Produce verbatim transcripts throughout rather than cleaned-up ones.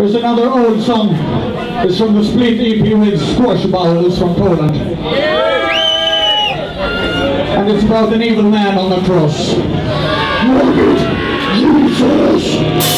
There's another old song. It's from the split E P with Squash Bowls from Poland. And it's about an evil man on a cross. Lord Jesus!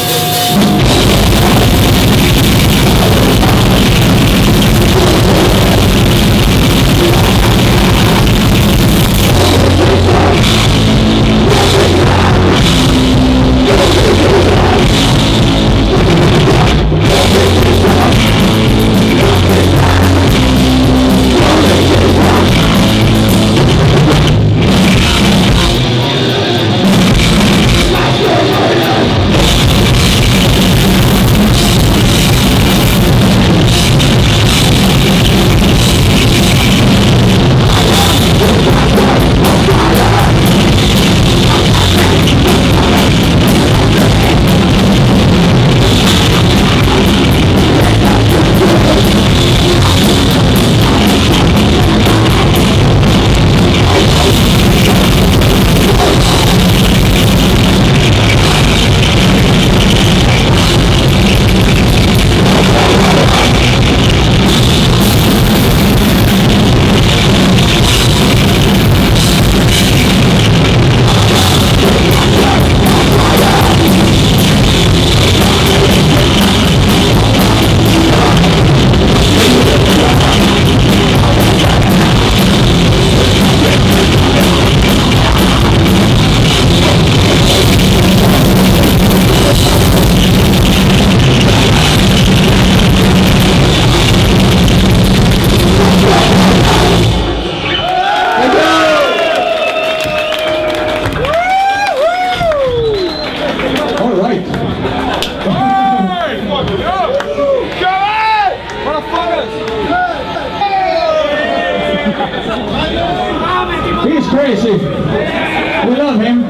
He's crazy. We love him.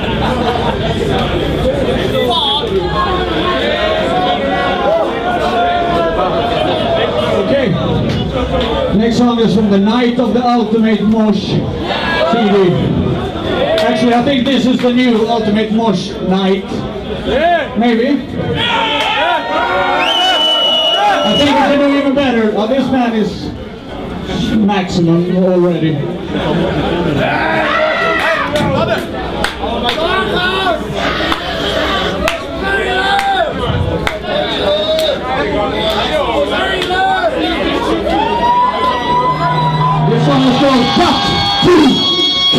Okay. Next song is from the Night of the Ultimate Mosh C D. Actually, I think this is the new Ultimate Mosh Night. Maybe. I think it's going to do even better. Oh, this man is maximum already. This one is called Cut to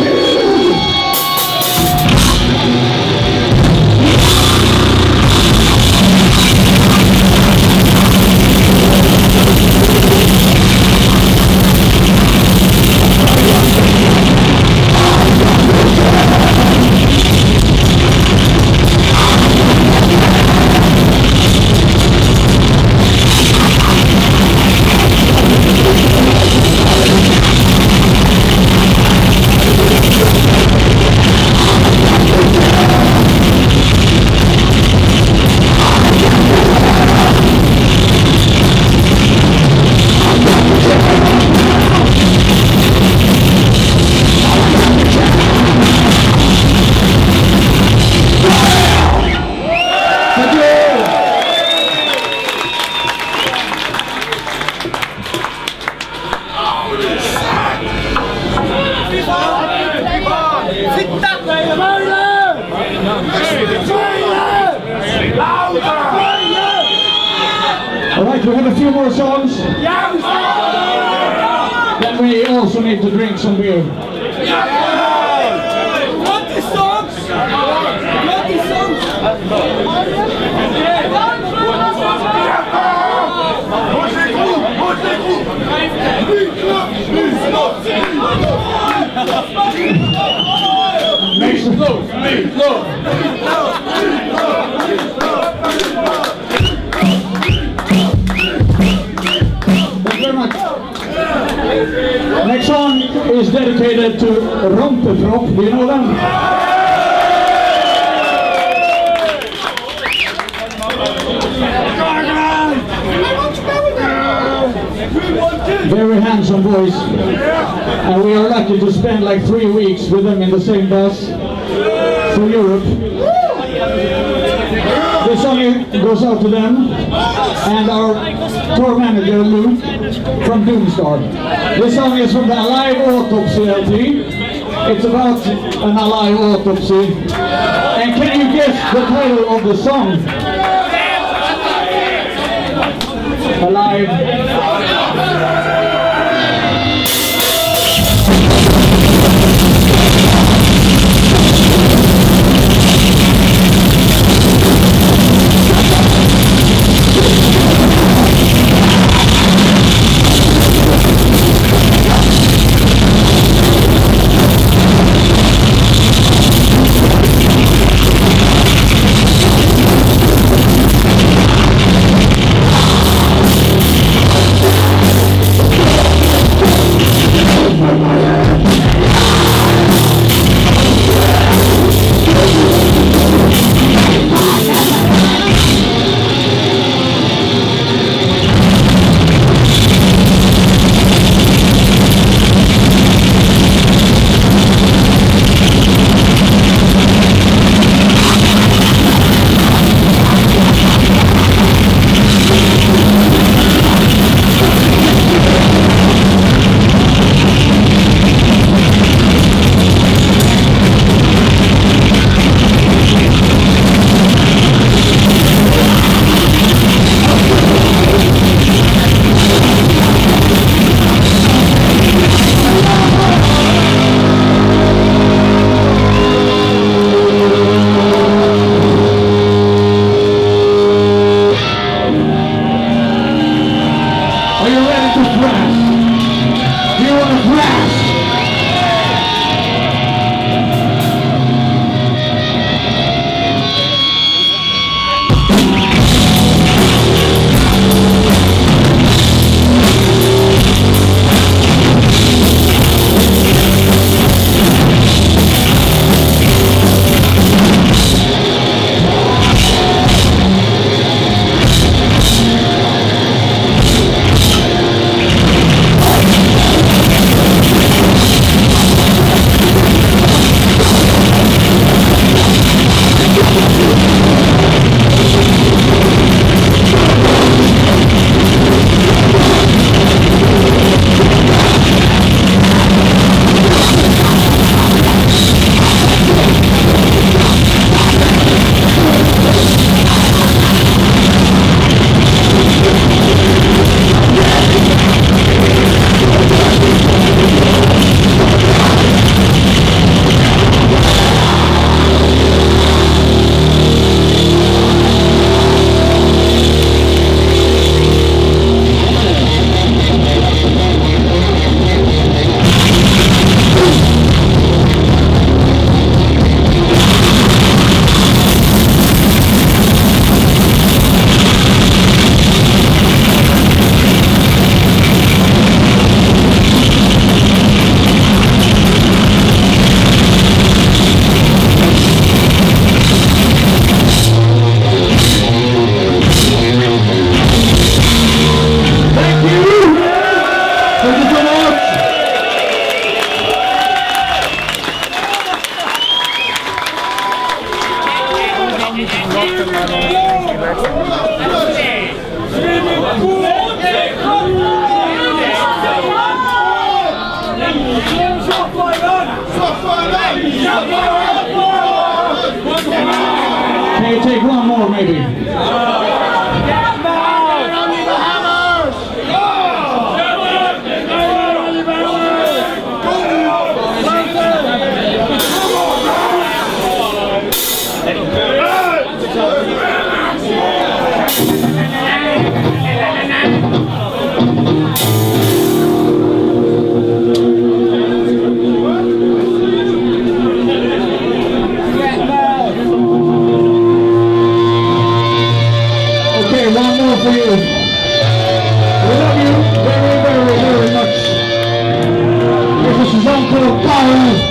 Alright, we have a few more songs. Then we also need to drink some beer. What the songs? What the songs? Make some flow, make flow. Next song is dedicated to Rompeprop. Do you know them? Very handsome boys. And we are lucky to spend like three weeks with them in the same bus through Europe. This song is goes out to them and our tour manager Luke from Doomstar. This song is from the Alive Autopsy L P. It's about an alive autopsy. And can you guess the title of the song? Alive. Can you take one more maybe? For you. We love you very, very, very much. This is a song called Power.